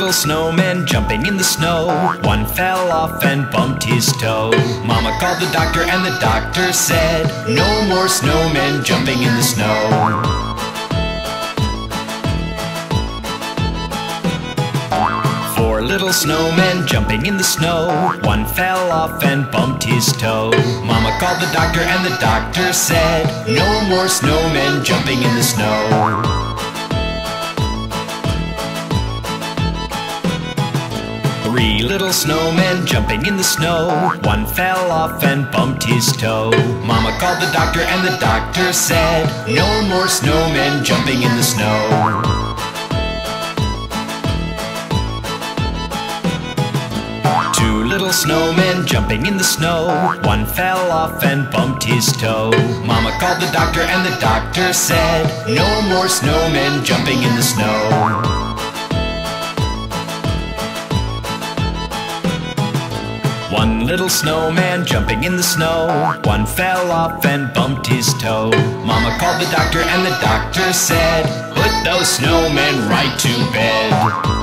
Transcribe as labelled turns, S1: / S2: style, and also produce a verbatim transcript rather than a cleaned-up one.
S1: little snowmen jumping in the snow. One fell off and bumped his toe. Mama called the doctor and the doctor said, no more snowmen jumping in the snow. Four little snowmen jumping in the snow. One fell off and bumped his toe. Mama called the doctor and the doctor said, no more snowmen jumping in the snow. Three little snowmen jumping in the snow. One fell off and bumped his toe. Mama called the doctor and the doctor said, no more snowmen jumping in the snow. Two little snowmen jumping in the snow. One fell off and bumped his toe. Mama called the doctor and the doctor said, no more snowmen jumping in the snow. One little snowman jumping in the snow. One fell off and bumped his toe. Mama called the doctor and the doctor said, put those snowmen right to bed.